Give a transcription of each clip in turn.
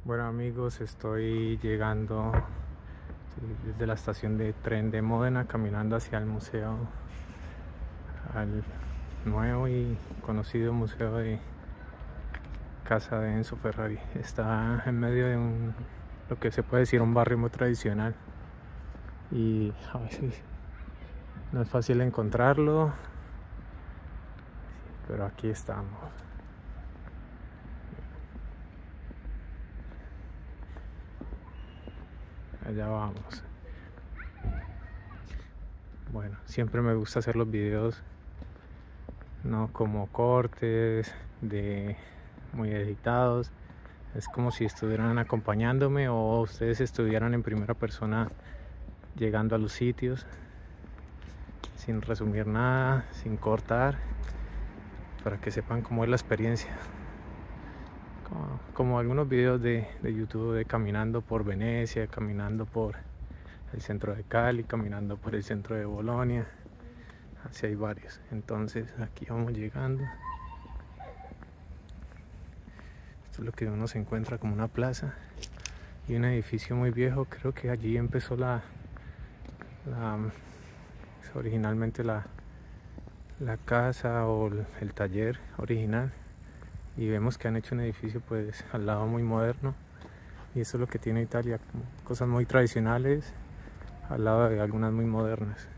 Bueno amigos, estoy llegando desde la estación de tren de Módena, caminando hacia el museo, al nuevo y conocido museo de casa de Enzo Ferrari. Está en medio de lo que se puede decir un barrio muy tradicional, y a veces no es fácil encontrarlo, pero aquí estamos. Allá vamos. Bueno, siempre me gusta hacer los videos no como cortes muy editados. Es como si estuvieran acompañándome o ustedes estuvieran en primera persona llegando a los sitios, sin resumir nada, sin cortar, para que sepan cómo es la experiencia. Como algunos videos de YouTube de caminando por Venecia, caminando por el centro de Cali, caminando por el centro de Bolonia. Así hay varios. Entonces aquí vamos llegando. Esto es lo que uno se encuentra como una plaza y un edificio muy viejo. Creo que allí empezó originalmente la casa o el taller original, y vemos que han hecho un edificio pues al lado muy moderno, y eso es lo que tiene Italia, como cosas muy tradicionales al lado de algunas muy modernas.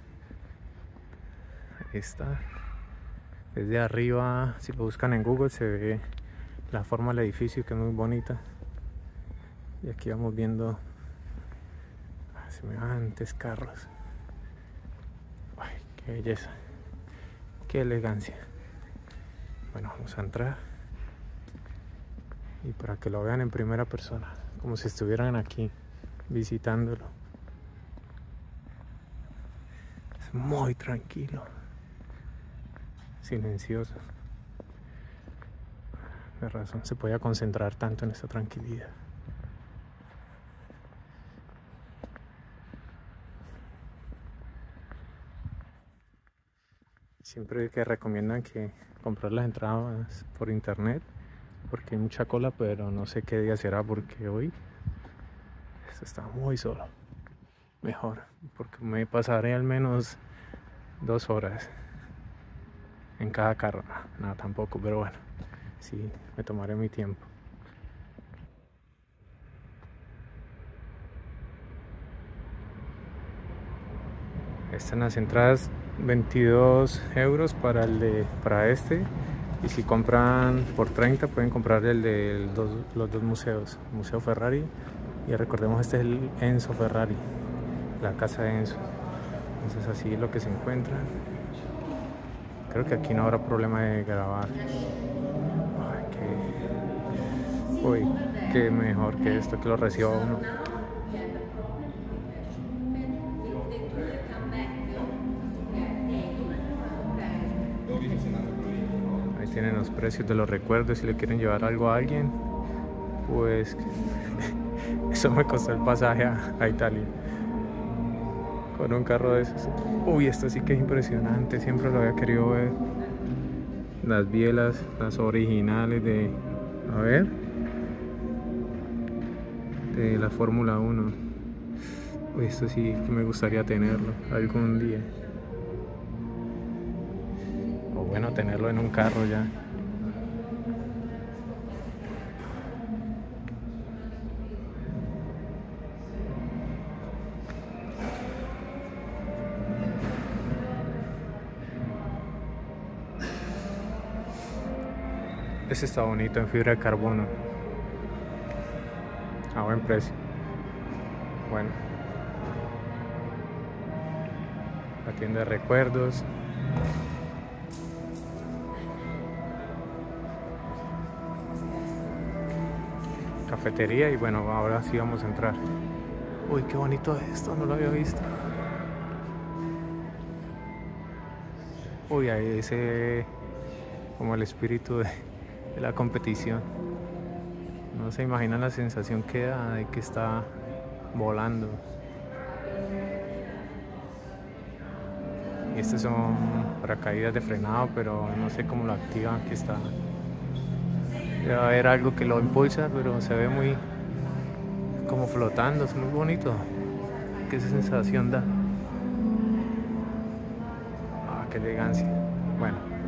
Ahí está. Desde arriba, si lo buscan en Google, se ve la forma del edificio, que es muy bonita. Y aquí vamos viendo semejantes carros. Ay, qué belleza, qué elegancia. Bueno, vamos a entrar, y para que lo vean en primera persona, como si estuvieran aquí visitándolo. Es muy tranquilo, silencioso. De razón se podía concentrar tanto en esta tranquilidad. Siempre que recomiendan que comprar las entradas por internet, porque hay mucha cola, pero no sé qué día será, porque hoy esto está muy solo. Mejor, porque me pasaré al menos 2 horas en cada carro. No, tampoco, pero bueno, sí, me tomaré mi tiempo. Están las entradas 22 euros para este, y si compran por 30 pueden comprar el de los dos museos, Museo Ferrari, y recordemos, este es el Enzo Ferrari, la casa de Enzo. Entonces así es lo que se encuentra. Creo que aquí no habrá problema de grabar. Uy, qué mejor que esto, que lo reciba uno. Ahí tienen los precios de los recuerdos. Si le quieren llevar algo a alguien, pues eso me costó el pasaje a Italia con un carro de esos. Uy, esto sí que es impresionante, siempre lo había querido ver. Las bielas, las originales de la Fórmula 1. Uy, esto sí que me gustaría tenerlo algún día, o bueno, tenerlo en un carro ya. Este está bonito, en fibra de carbono, a buen precio. Bueno, la tienda de recuerdos. Cafetería, y bueno, ahora sí vamos a entrar. Uy, qué bonito esto, no lo había visto. Uy, ahí se ve como el espíritu de la competición. No se imaginan la sensación que da de que está volando. Y estos son paracaídas de frenado, pero no sé cómo lo activan. Aquí está Debe haber algo que lo impulsa, pero se ve muy como flotando, es muy bonito. ¿Qué sensación da? Ah, qué elegancia. Bueno.